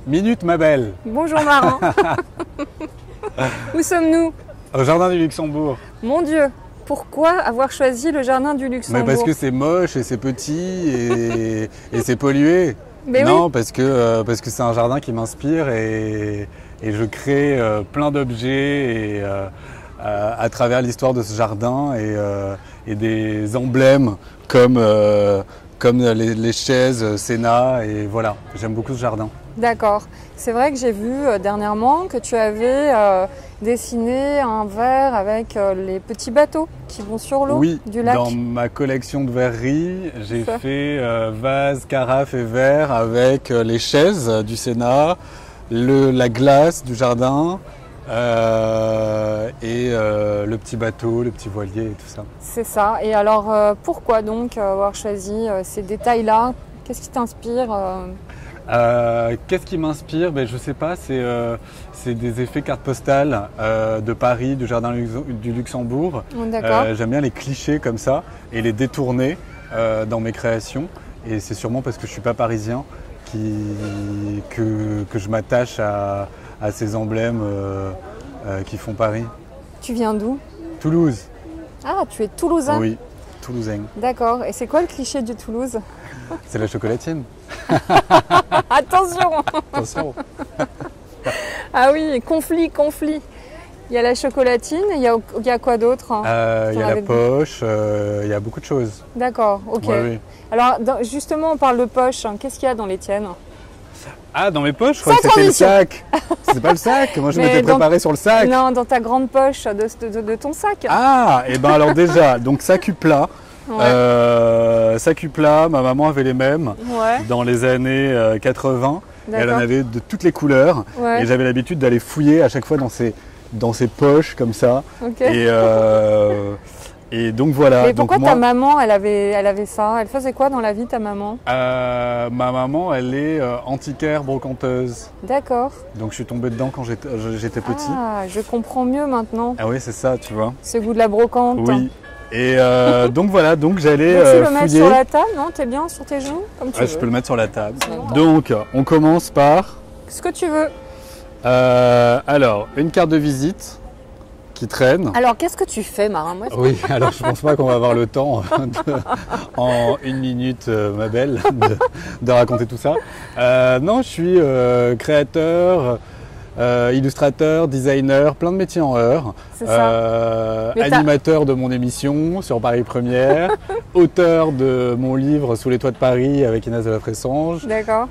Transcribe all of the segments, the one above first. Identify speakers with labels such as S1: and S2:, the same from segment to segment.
S1: Minute, ma belle.
S2: Bonjour Marin. Où sommes-nous?
S1: Au jardin du Luxembourg.
S2: Mon Dieu, pourquoi avoir choisi le jardin du Luxembourg?
S1: Mais parce que c'est moche et c'est petit et c'est pollué.
S2: Mais
S1: non,
S2: oui.
S1: parce que c'est un jardin qui m'inspire et je crée plein d'objets à travers l'histoire de ce jardin et des emblèmes comme les chaises Sénat et voilà, j'aime beaucoup ce jardin.
S2: D'accord. C'est vrai que j'ai vu dernièrement que tu avais dessiné un verre avec les petits bateaux qui vont sur l'eau du lac.
S1: Dans ma collection de verreries, j'ai fait vase, carafe et verre avec les chaises du Sénat, la glace du jardin et le petit bateau, le petit voilier et tout ça.
S2: C'est ça. Et alors pourquoi donc avoir choisi ces détails-là? Qu'est-ce qui t'inspire?
S1: Qu'est-ce qui m'inspire? Je sais pas, c'est des effets carte postale de Paris, du jardin du Luxembourg. J'aime bien les clichés comme ça et les détourner dans mes créations. Et c'est sûrement parce que je suis pas parisien que je m'attache à ces emblèmes qui font Paris.
S2: Tu viens d'où?
S1: Toulouse.
S2: Ah, tu es toulousain?
S1: Oui, toulousain.
S2: D'accord. Et c'est quoi le cliché du Toulouse?
S1: C'est la chocolatine.
S2: Attention.
S1: Attention.
S2: Ah oui, conflit. Il y a la chocolatine, il y a quoi d'autre?
S1: Il y a la poche, il y a beaucoup de choses.
S2: D'accord, ok.
S1: Oui.
S2: Alors justement, on parle de poche, qu'est-ce qu'il y a dans les tiennes?
S1: Ah, dans mes poches, je crois que c'était le sac. C'est pas le sac, moi je m'étais préparé sur le sac.
S2: Non, dans ta grande poche de ton sac.
S1: Ah, et ben alors déjà, donc sac plat. Ouais. Sac plat, ma maman avait les mêmes dans les années 80. Elle en avait de toutes les couleurs. Et j'avais l'habitude d'aller fouiller à chaque fois dans ses poches comme ça.
S2: Okay.
S1: Et donc voilà.
S2: Mais pourquoi ta maman, elle avait ça? Elle faisait quoi dans la vie, ta maman?
S1: Ma maman, elle est antiquaire brocanteuse.
S2: D'accord.
S1: Donc je suis tombé dedans quand j'étais petit.
S2: Ah, je comprends mieux maintenant.
S1: Ah oui, c'est ça, tu vois.
S2: Ce goût de la brocante.
S1: Oui. Et donc voilà, donc j'allais
S2: tu peux le
S1: fouiller.
S2: mettre sur la table, non? T'es bien sur tes genoux comme tu veux.
S1: Je peux le mettre sur la table. Donc on commence par...
S2: Ce que tu veux.
S1: Alors, une carte de visite qui traîne.
S2: Alors, qu'est-ce que tu fais, Marin?
S1: Oui, alors je pense pas qu'on va avoir le temps en une minute, ma belle, de raconter tout ça. Non, je suis créateur, illustrateur, designer, plein de métiers en heure. Animateur de mon émission sur Paris Première, auteur de mon livre Sous les toits de Paris avec Inès de la Fressange.
S2: D'accord.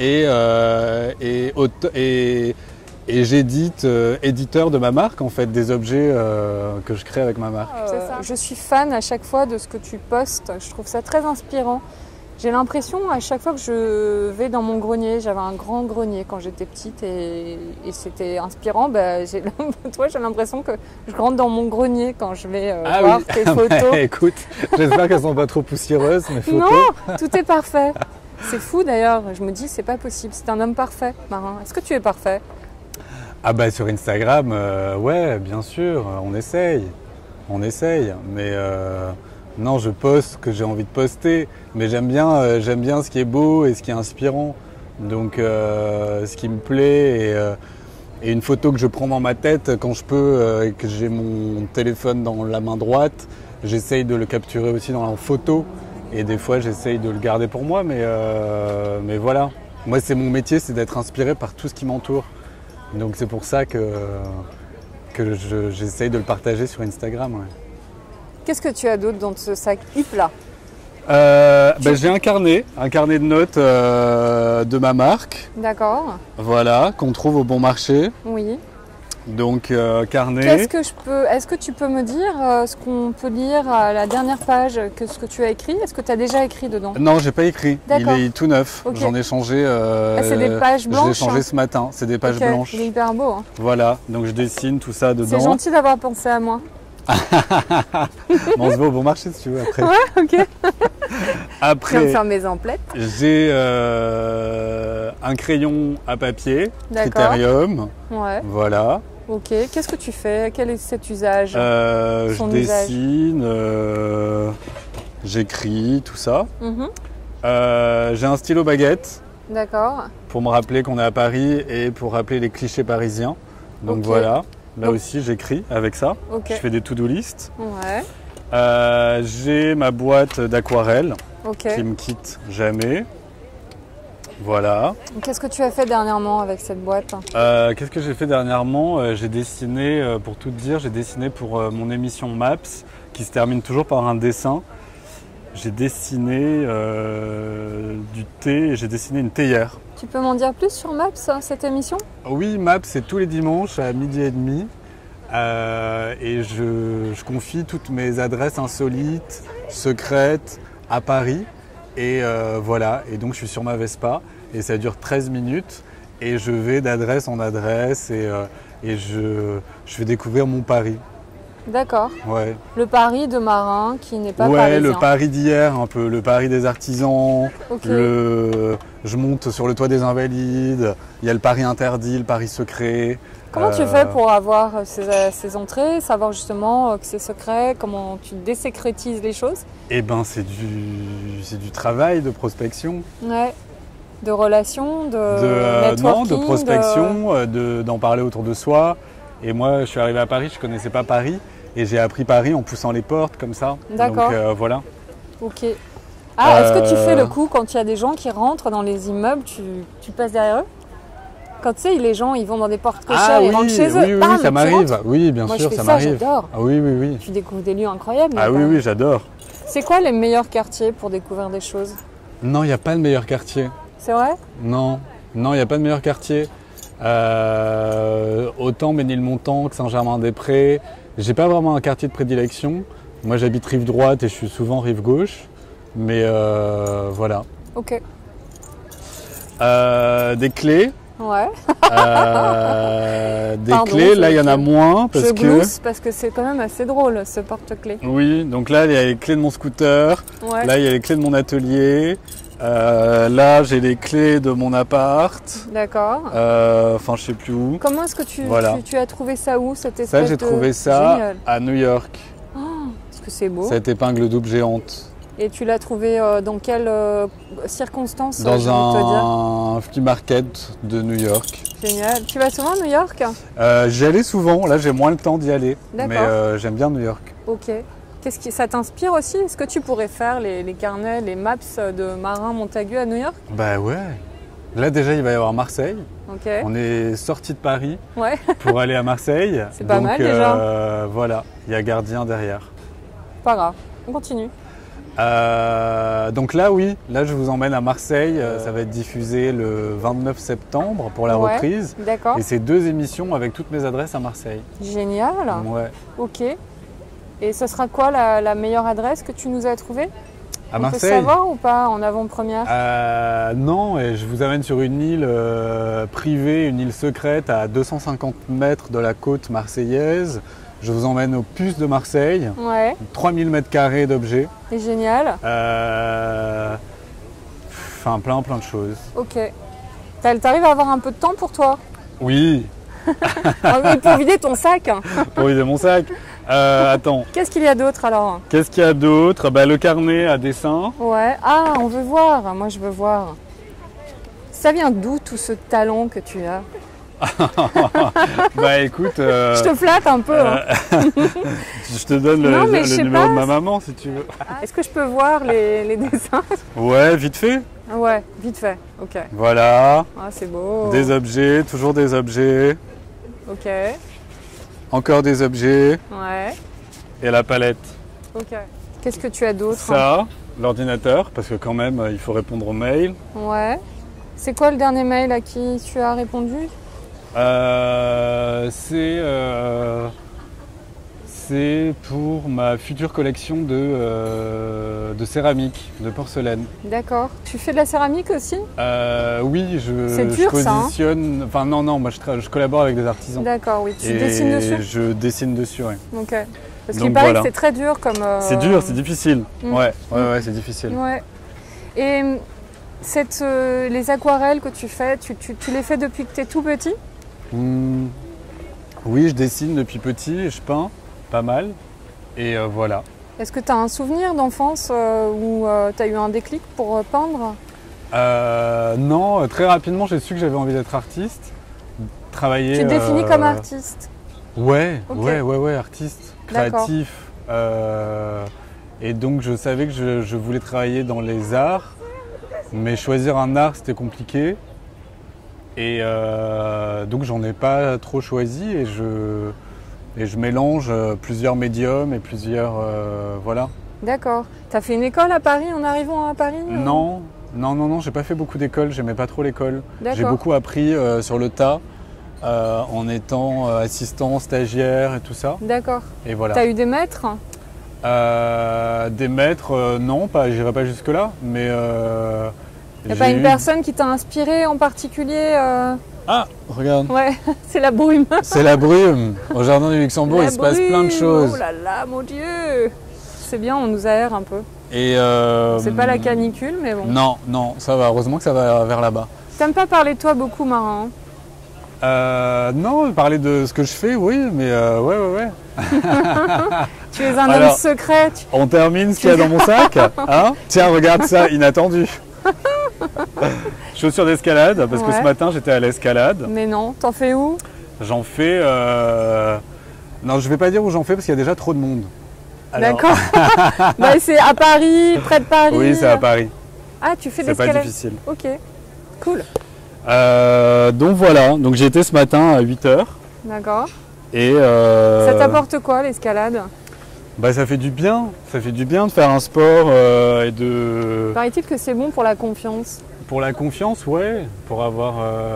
S1: Et j'édite, éditeur de ma marque, en fait, des objets que je crée avec ma marque.
S2: C'est ça. Je suis fan à chaque fois de ce que tu postes. Je trouve ça très inspirant. J'ai l'impression, à chaque fois que je vais dans mon grenier, j'avais un grand grenier quand j'étais petite et c'était inspirant. Toi, j'ai l'impression que je rentre dans mon grenier quand je vais voir tes photos.
S1: Écoute, j'espère qu'elles sont pas trop poussiéreuses, mes photos.
S2: Non, tout est parfait. C'est fou d'ailleurs. Je me dis, c'est pas possible. C'est un homme parfait, Marin. Est-ce que tu es parfait?
S1: Ah bah sur Instagram, ouais, bien sûr, on essaye, mais non, je poste ce que j'ai envie de poster, mais j'aime bien ce qui est beau et ce qui est inspirant, donc ce qui me plaît et une photo que je prends dans ma tête quand je peux et que j'ai mon téléphone dans la main droite, j'essaye de le capturer aussi dans la photo et des fois j'essaye de le garder pour moi, mais voilà, moi c'est mon métier, c'est d'être inspiré par tout ce qui m'entoure. Donc c'est pour ça que j'essaye de le partager sur Instagram. Ouais.
S2: Qu'est-ce que tu as d'autre dans ce sac Huppla?
S1: J'ai un carnet de notes de ma marque.
S2: D'accord.
S1: Voilà, qu'on trouve au bon marché.
S2: Oui.
S1: Donc carnet.
S2: Est-ce que tu peux me dire ce qu'on peut lire à la dernière page, ce que tu as écrit? Est-ce que tu as déjà écrit dedans?
S1: Non, j'ai pas écrit. Il est tout neuf.
S2: Okay.
S1: J'en ai changé.
S2: C'est des pages blanches.
S1: Je l'ai changé ce matin. C'est des pages blanches.
S2: Il est hyper beau. Hein.
S1: Voilà, donc je dessine tout ça dedans.
S2: C'est gentil d'avoir pensé à moi.
S1: On se voit au bon marché si tu veux après.
S2: Ouais, ok.
S1: Après,
S2: je vais me faire mes emplettes.
S1: J'ai un crayon à papier, Critérium.
S2: Ouais.
S1: Voilà.
S2: Ok. Qu'est-ce que tu fais? Quel est cet usage?
S1: Je dessine, j'écris, tout ça. J'ai un stylo baguette
S2: D'accord.
S1: pour me rappeler qu'on est à Paris et pour rappeler les clichés parisiens. Donc
S2: Ok.
S1: voilà, là
S2: Donc-
S1: aussi j'écris avec ça.
S2: Ok.
S1: Je fais des to-do list.
S2: Ouais.
S1: J'ai ma boîte d'aquarelle
S2: Ok.
S1: qui me quitte jamais. Voilà.
S2: Qu'est-ce que tu as fait dernièrement avec cette boîte?
S1: Qu'est-ce que j'ai fait dernièrement? J'ai dessiné, pour tout te dire, j'ai dessiné pour mon émission Maps qui se termine toujours par un dessin. J'ai dessiné du thé et j'ai dessiné une théière.
S2: Tu peux m'en dire plus sur Maps, cette émission?
S1: Oui, Maps, c'est tous les dimanches à 12h30. Et je confie toutes mes adresses insolites, secrètes à Paris. Et voilà, et donc je suis sur ma Vespa et ça dure 13 minutes et je vais d'adresse en adresse et je fais découvrir mon Paris.
S2: D'accord.
S1: Ouais,
S2: Le Paris de marin qui n'est pas
S1: ouais,
S2: parisien.
S1: le Paris d'hier un peu, le Paris des artisans,
S2: Ok.
S1: je monte sur le toit des Invalides, il y a le Paris interdit, le Paris secret.
S2: Comment tu fais pour avoir ces entrées, savoir justement que c'est secret, comment tu désécrétises les choses?
S1: Eh ben c'est du travail de prospection.
S2: Ouais. De relations, de
S1: Non,
S2: networking,
S1: de prospection, d'en parler autour de soi. Et moi, je suis arrivé à Paris, je connaissais pas Paris. Et j'ai appris Paris en poussant les portes comme ça.
S2: D'accord.
S1: Donc voilà.
S2: Ok. Ah, est-ce que tu fais le coup quand il y a des gens qui rentrent dans les immeubles, tu passes derrière eux? Quand tu sais, les gens, ils vont dans des portes cochères, ils rentrent chez eux.
S1: oui,
S2: bam,
S1: oui, ça
S2: tu
S1: m'arrive.
S2: rentres.
S1: Oui, bien
S2: Moi,
S1: sûr,
S2: je fais
S1: ça
S2: ça,
S1: m'arrive.
S2: j'adore.
S1: Ah oui, oui, oui.
S2: Tu découvres des lieux incroyables.
S1: Ah oui, oui, j'adore.
S2: C'est quoi les meilleurs quartiers pour découvrir des choses?
S1: Non, il n'y a pas de meilleur quartier.
S2: C'est vrai?
S1: Non, non, il n'y a pas de meilleur quartier. Autant Ménilmontant que Saint-Germain-des-Prés. J'ai pas vraiment un quartier de prédilection. Moi, j'habite rive droite et je suis souvent rive gauche. Mais voilà.
S2: Ok.
S1: Des clés.
S2: Ouais.
S1: Des
S2: Pardon,
S1: clés, là il y en a
S2: je-
S1: moins parce
S2: Je
S1: que.
S2: glousse parce que c'est quand même assez drôle ce porte-clés.
S1: Oui, donc là il y a les clés de mon scooter,
S2: Ouais.
S1: là il y a les clés de mon atelier, là j'ai les clés de mon appart,
S2: D'accord.
S1: enfin je sais plus où.
S2: Comment est-ce que tu,
S1: Voilà.
S2: tu as trouvé ça où cette espèce
S1: Ça j'ai
S2: de...
S1: trouvé ça
S2: Génial.
S1: à New York,
S2: Est-ce que c'est beau?
S1: cette épingle double géante,
S2: Et tu l'as trouvé dans quelles circonstances,
S1: dans
S2: j'ai envie de te dire?
S1: un flea market de New York.
S2: Génial. Tu vas souvent à New York?
S1: J'y allais souvent, là j'ai moins le temps d'y aller, mais
S2: D'accord.
S1: j'aime bien New York.
S2: Ok. Qu'est-ce qui ça t'inspire aussi? Est-ce que tu pourrais faire les carnets, les maps de Marin Montagu à New York?
S1: Bah ouais, là déjà il va y avoir Marseille.
S2: Ok.
S1: On est sorti de Paris
S2: Ouais.
S1: pour aller à Marseille.
S2: C'est pas
S1: Donc,
S2: mal, déjà.
S1: Voilà, il y a Gardien derrière.
S2: Pas grave. On continue.
S1: Donc là, oui, là je vous emmène à Marseille. Ça va être diffusé le 29 septembre pour la
S2: Ouais.
S1: reprise.
S2: D'accord.
S1: Et c'est 2 émissions avec toutes mes adresses à Marseille.
S2: Génial.
S1: Ouais.
S2: Ok. Et ce sera quoi la meilleure adresse que tu nous as trouvée?
S1: À
S2: On
S1: Marseille
S2: peut savoir ou pas en avant-première?
S1: Non, et je vous amène sur une île privée, une île secrète à 250 mètres de la côte marseillaise. Je vous emmène aux Puces de Marseille,
S2: Ouais.
S1: 3000 mètres carrés d'objets.
S2: C'est génial.
S1: Enfin, plein de choses.
S2: Ok. T'arrives à avoir un peu de temps pour toi?
S1: Oui,
S2: Ah oui, pour vider ton sac.
S1: pour vider mon sac. Attends,
S2: Qu'est-ce qu'il y a d'autre alors?
S1: qu'est-ce qu'il y a d'autre? Bah, le carnet à dessin.
S2: Ouais. Ah, on veut voir. Moi, je veux voir. Ça vient d'où tout ce talent que tu as?
S1: Bah écoute,
S2: Je te flatte un peu. Hein.
S1: je te donne
S2: Non, mais je
S1: le
S2: sais
S1: numéro
S2: pas.
S1: de ma maman si tu veux.
S2: Est-ce que je peux voir les dessins?
S1: Ouais, vite fait.
S2: Ouais, vite fait. Ok.
S1: Voilà,
S2: Ah, c'est beau.
S1: des objets, toujours des objets,
S2: Ok.
S1: encore des objets
S2: Ouais.
S1: et la palette.
S2: Ok. Qu'est-ce que tu as d'autre?
S1: Ça, l'ordinateur, parce que quand même il faut répondre aux mails.
S2: Ouais. C'est quoi le dernier mail à qui tu as répondu?
S1: C'est pour ma future collection de céramique, de porcelaine.
S2: D'accord. Tu fais de la céramique aussi?
S1: Oui,
S2: C'est dur,
S1: je
S2: ça, hein.
S1: positionne. Enfin non, moi je collabore avec des artisans.
S2: D'accord, oui. Tu
S1: Et
S2: dessines dessus?
S1: je dessine dessus, ouais.
S2: Ok. Parce
S1: Donc
S2: qu'il paraît
S1: voilà.
S2: que c'est très dur comme.
S1: C'est dur, c'est difficile.
S2: Mm.
S1: Ouais, c'est difficile.
S2: Ouais. Et les aquarelles que tu fais, tu les fais depuis que tu es tout petit?
S1: Hmm. Oui, je dessine depuis petit, je peins pas mal. Et voilà.
S2: Est-ce que tu as un souvenir d'enfance où tu as eu un déclic pour peindre?
S1: Non, très rapidement, j'ai su que j'avais envie d'être artiste. Travailler.
S2: Tu te définis comme artiste?
S1: Ouais,
S2: Ok.
S1: ouais, artiste,
S2: D'accord.
S1: créatif. Et donc je savais que je voulais travailler dans les arts, mais choisir un art c'était compliqué. Et donc j'en ai pas trop choisi et je mélange plusieurs médiums et plusieurs. Voilà.
S2: D'accord. T'as fait une école à Paris en arrivant à Paris?
S1: Non, j'ai pas fait beaucoup d'école, j'aimais pas trop l'école. J'ai
S2: D'accord.
S1: beaucoup appris sur le tas en étant assistant, stagiaire et tout ça.
S2: D'accord.
S1: Et voilà.
S2: T'as eu des maîtres?
S1: Des maîtres, non, j'irai pas jusque-là, mais.
S2: Y a pas une personne qui t'a inspiré en particulier
S1: Ah, regarde,
S2: Ouais, c'est la brume.
S1: c'est la brume. Au Jardin du Luxembourg,
S2: La
S1: il se passe plein de
S2: brume.
S1: choses.
S2: Oh là là, mon Dieu. C'est bien, on nous aère un peu.
S1: Et
S2: C'est pas la canicule, mais bon.
S1: Non, ça va. Heureusement que ça va vers là-bas.
S2: T'aimes pas parler de toi beaucoup, Marin?
S1: Non, parler de ce que je fais, oui, mais ouais.
S2: Tu es un
S1: Alors,
S2: homme secret.
S1: On termine ce qu'il y a dans mon sac. Hein, tiens, regarde ça, inattendu. Chaussures d'escalade, parce que
S2: Ouais.
S1: ce matin j'étais à l'escalade.
S2: Mais non, t'en fais où?
S1: J'en fais. Non, je vais pas dire où j'en fais parce qu'il y a déjà trop de monde. Alors-
S2: D'accord. Bah, c'est à Paris, près de Paris.
S1: Oui, c'est à Paris.
S2: Ah, tu fais de
S1: C'est pas
S2: l'escalade?
S1: difficile.
S2: Ok, cool.
S1: Donc voilà, donc j'y étais ce matin à 8h.
S2: D'accord.
S1: Et
S2: Ça t'apporte quoi l'escalade?
S1: bah, ça fait du bien. Ça fait du bien de faire un sport et de.
S2: Paraît-il que c'est bon pour la confiance.
S1: Pour la confiance, ouais. Pour avoir.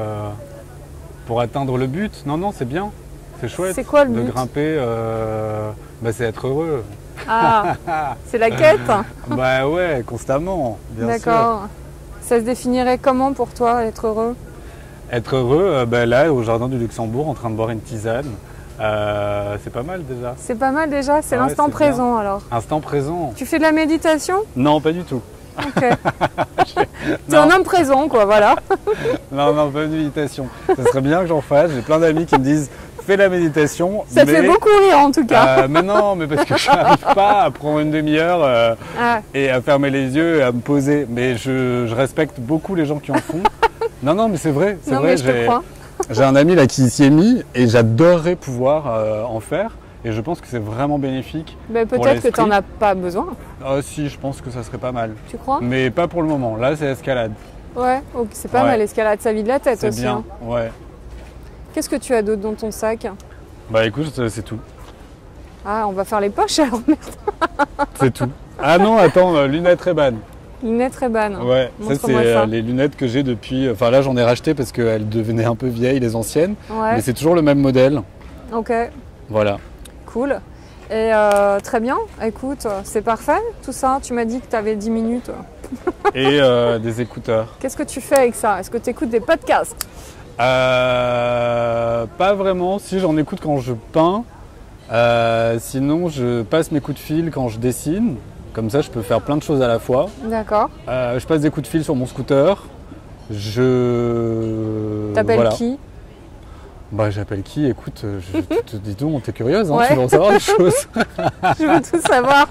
S1: Pour atteindre le but. Non, c'est bien. C'est chouette.
S2: C'est quoi le
S1: de
S2: but?
S1: grimper, bah, c'est être heureux.
S2: Ah, c'est la quête?
S1: Bah ouais, constamment, bien sûr.
S2: D'accord. Ça se définirait comment pour toi, être heureux?
S1: Être heureux, bah, là, au Jardin du Luxembourg, en train de boire une tisane, c'est pas mal déjà.
S2: C'est pas mal déjà, c'est
S1: Ah ouais,
S2: l'instant
S1: c'est
S2: présent alors.
S1: Instant présent.
S2: Tu fais de la méditation?
S1: Non, pas du tout.
S2: Ok. T'es un homme présent quoi, voilà.
S1: Non, pas de méditation. Ça serait bien que j'en fasse. J'ai plein d'amis qui me disent fais la méditation.
S2: Ça te fait beaucoup rire en tout cas.
S1: Mais non, mais parce que je n'arrive pas à prendre une demi-heure
S2: Ah,
S1: et à fermer les yeux et à me poser. Mais je respecte beaucoup les gens qui en font. Non, mais c'est vrai. C'est
S2: non
S1: vrai.
S2: mais je te crois.
S1: J'ai un ami là qui s'y est mis et j'adorerais pouvoir en faire. Et je pense que c'est vraiment bénéfique.
S2: Mais
S1: pour
S2: peut-être que
S1: l'esprit.
S2: t'en as pas besoin,
S1: Ah si, je pense que ça serait pas mal.
S2: tu crois?
S1: Mais pas pour le moment. Là, c'est escalade.
S2: Ouais, ok, c'est pas
S1: Ouais.
S2: mal, l'escalade, ça vide la tête
S1: C'est
S2: aussi.
S1: bien.
S2: Hein.
S1: Ouais.
S2: Qu'est-ce que tu as d'autre dans ton sac?
S1: Bah écoute, c'est tout.
S2: Ah, on va faire les poches alors.
S1: C'est tout. Ah non, attends, lunettes Ray-Ban.
S2: Lunettes Ray-Ban.
S1: Ouais, ça c'est
S2: Montre-moi ça.
S1: les lunettes que j'ai depuis. Enfin là, j'en ai racheté parce qu'elles devenaient un peu vieilles, les anciennes.
S2: Ouais,
S1: Mais c'est toujours le même modèle.
S2: ok,
S1: Voilà.
S2: cool. Et très bien, écoute, c'est parfait tout ça. Tu m'as dit que tu avais 10 minutes.
S1: Et des écouteurs.
S2: Qu'est-ce que tu fais avec ça? Est-ce que tu écoutes des podcasts?
S1: Pas vraiment. Si, j'en écoute quand je peins. Sinon, je passe mes coups de fil quand je dessine. Comme ça, je peux faire plein de choses à la fois.
S2: D'accord.
S1: Je passe des coups de fil sur mon scooter.
S2: T'appelles
S1: Voilà.
S2: qui?
S1: Bah, j'appelle qui? Écoute, dis donc, t'es curieuse, hein,
S2: Ouais.
S1: tu veux en savoir des choses.
S2: Je veux tout savoir.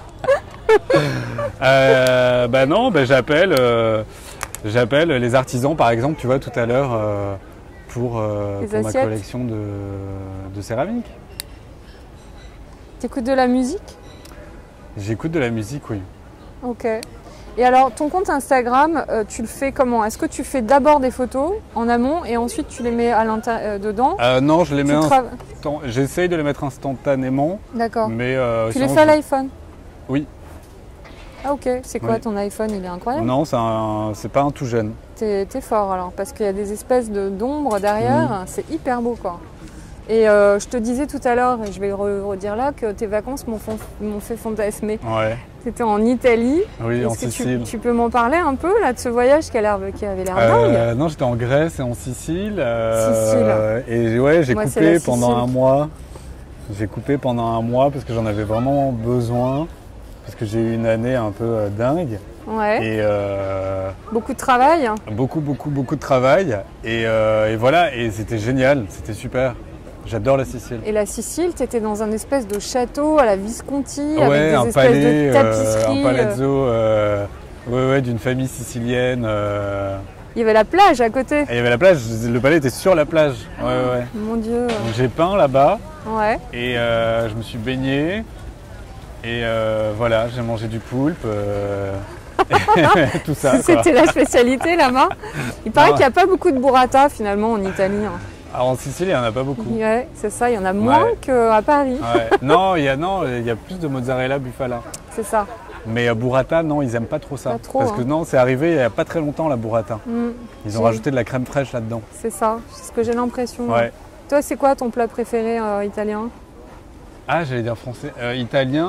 S1: Bah non, bah, j'appelle les artisans, par exemple, tu vois, tout à l'heure, pour ma
S2: assiettes.
S1: collection de céramique.
S2: T'écoutes de la musique?
S1: J'écoute de la musique, oui.
S2: Ok. Et alors, ton compte Instagram, tu le fais comment? Est-ce que tu fais d'abord des photos en amont et ensuite tu les mets dedans?
S1: Non, je les mets
S2: Tu tra-
S1: j'essaye de les mettre instantanément,
S2: D'accord.
S1: mais
S2: Tu les
S1: sinon,
S2: fais à l'iPhone?
S1: Oui.
S2: Ah ok, c'est quoi
S1: Oui.
S2: ton iPhone? Il est incroyable.
S1: Non, c'est pas un tout jeune.
S2: T'es fort alors, parce qu'il y a des espèces d'ombres derrière,
S1: Mhm.
S2: c'est hyper beau quoi. Et je te disais tout à l'heure, et je vais le redire là, que tes vacances m'ont fait fantasmer.
S1: Ouais.
S2: C'était en Italie.
S1: Oui, en
S2: Est-ce que
S1: Sicile.
S2: tu peux m'en parler un peu là de ce voyage qui avait l'air dingue?
S1: Non, j'étais en Grèce et en Sicile.
S2: Sicile.
S1: Et ouais, j'ai
S2: Moi, c'est
S1: coupé
S2: la
S1: pendant
S2: Sicile.
S1: un mois. J'ai coupé pendant un mois parce que j'en avais vraiment besoin. Parce que j'ai eu une année un peu dingue.
S2: Ouais.
S1: Et
S2: Beaucoup de travail.
S1: beaucoup de travail. Et voilà, et c'était génial, c'était super. J'adore la Sicile.
S2: Et la Sicile, t'étais dans un espèce de château à la Visconti
S1: Ouais,
S2: avec des
S1: un
S2: espèces
S1: palais,
S2: de tapisseries.
S1: un palazzo Ouais, d'une famille sicilienne.
S2: Il y avait la plage à côté.
S1: Et il y avait la plage, le palais était sur la plage. Ouais.
S2: Mon Dieu.
S1: Donc j'ai peint là-bas
S2: Ouais.
S1: et je me suis baigné. Et voilà, j'ai mangé du poulpe. Tout ça.
S2: C'était la spécialité là-bas. Il paraît
S1: Non.
S2: qu'il n'y a pas beaucoup de burrata finalement en Italie. Hein.
S1: Alors en Sicile, il n'y en a pas beaucoup.
S2: Ouais, c'est ça, il y en a moins qu'à Paris.
S1: Ouais. Non, il y a plus de mozzarella bufala.
S2: C'est ça.
S1: Mais burrata, non, ils aiment pas trop ça.
S2: Pas trop,
S1: Parce que
S2: hein.
S1: non, c'est arrivé il n'y a pas très longtemps la burrata. Ils ont rajouté de la crème fraîche là-dedans.
S2: C'est ça, c'est ce que j'ai l'impression.
S1: Ouais.
S2: Toi, c'est quoi ton plat préféré italien?
S1: Ah, j'allais dire français. Italien,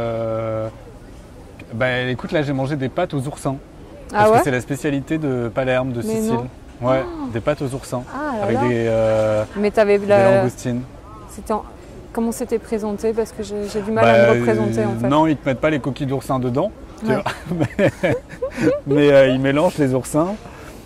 S1: écoute, là j'ai mangé des pâtes aux oursins. Parce que c'est la spécialité de Palerme, de
S2: Mais
S1: Sicile.
S2: non.
S1: Ouais, des pâtes aux oursins.
S2: Ah là
S1: avec
S2: là. Mais t'avais
S1: des langoustines.
S2: Comment c'était présenté? Parce que j'ai du mal à me représenter en fait.
S1: Non, ils te mettent pas les coquilles d'oursin dedans. Tu vois. mais ils mélangent les oursins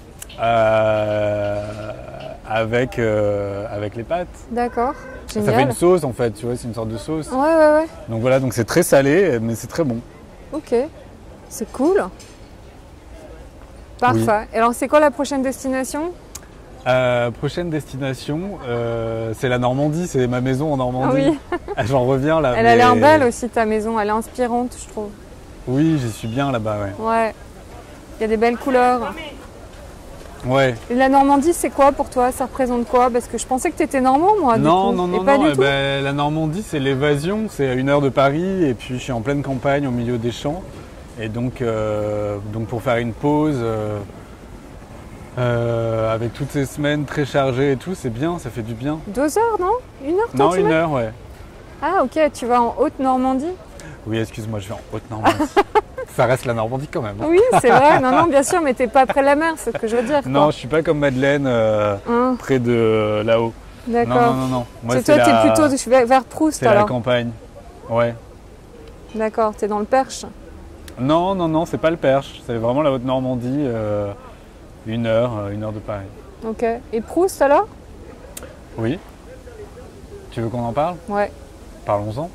S1: avec les pâtes.
S2: D'accord, génial.
S1: Ça fait une sauce en fait, tu vois, c'est une sorte de sauce.
S2: Ouais.
S1: Donc voilà, donc c'est très salé, mais c'est très bon.
S2: Ok, c'est cool. Parfait.
S1: Oui.
S2: Et alors, c'est quoi la prochaine destination?
S1: Prochaine destination, c'est la Normandie, c'est ma maison en Normandie.
S2: Ah oui.
S1: J'en reviens là.
S2: Elle a l'air belle aussi ta maison, elle est inspirante je trouve.
S1: Oui, j'y suis bien là-bas, ouais.
S2: Ouais, il y a des belles couleurs.
S1: Ouais.
S2: Et la Normandie, c'est quoi pour toi? Ça représente quoi? Parce que je pensais que tu étais normand moi.
S1: Non,
S2: du coup.
S1: non,
S2: pas du tout.
S1: La Normandie, c'est l'évasion, c'est à 1 heure de Paris et puis je suis en pleine campagne au milieu des champs. Et donc pour faire une pause, avec toutes ces semaines très chargées et tout, c'est bien, ça fait du bien.
S2: 2 heures, non? 1 heure?
S1: Non, 1 heure, ouais.
S2: Ah ok, tu vas en Haute-Normandie?
S1: Oui, excuse-moi, je vais en Haute-Normandie. Ça reste la Normandie quand même. Hein.
S2: Oui, c'est vrai, non, bien sûr, mais t'es pas près de la mer, c'est ce que je veux dire.
S1: Non,
S2: quoi.
S1: je suis pas comme Madeleine, près de là-haut.
S2: D'accord.
S1: Non. Moi,
S2: toi, t'es plutôt vers Proust
S1: c'est
S2: alors?
S1: la campagne, ouais.
S2: D'accord, t'es dans le Perche?
S1: Non, c'est pas le Perche, c'est vraiment la Haute-Normandie, 1 heure de Paris.
S2: Ok. Et Proust alors?
S1: Oui. Tu veux qu'on en parle?
S2: Ouais.
S1: Parlons-en.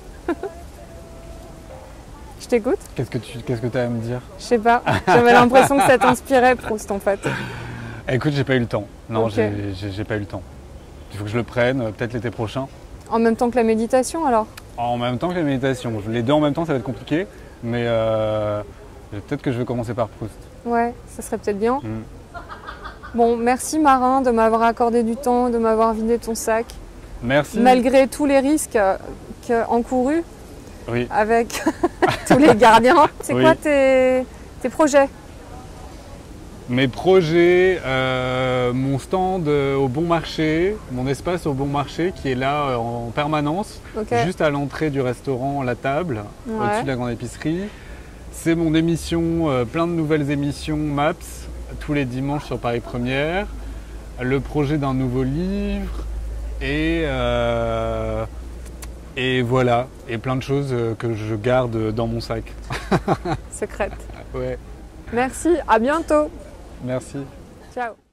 S2: Je t'écoute?
S1: Qu'est-ce que tu as à me dire?
S2: Je sais pas. J'avais l'impression que ça t'inspirait, Proust, en fait.
S1: Écoute, j'ai pas eu le temps. Non,
S2: Ok.
S1: j'ai pas eu le temps. Il faut que je le prenne, peut-être l'été prochain.
S2: En même temps que la méditation, alors?
S1: En même temps que la méditation. Les deux en même temps, ça va être compliqué. Mais peut-être que je vais commencer par Proust.
S2: Ouais, ça serait peut-être bien. Bon, merci Marin de m'avoir accordé du temps, de m'avoir vidé ton sac.
S1: Merci.
S2: Malgré tous les risques encourus
S1: Oui.
S2: avec tous les gardiens. C'est
S1: Oui.
S2: quoi tes projets?
S1: Mes projets, mon stand au Bon Marché, mon espace au Bon Marché qui est là en permanence,
S2: Ok.
S1: juste à l'entrée du restaurant La Table,
S2: Ouais.
S1: au-dessus de la grande épicerie. C'est mon émission, plein de nouvelles émissions MAPS, tous les dimanches sur Paris Première. Le projet d'un nouveau livre et voilà, et plein de choses que je garde dans mon sac.
S2: Secrète.
S1: Ouais,
S2: Merci, à bientôt.
S1: merci.
S2: Ciao.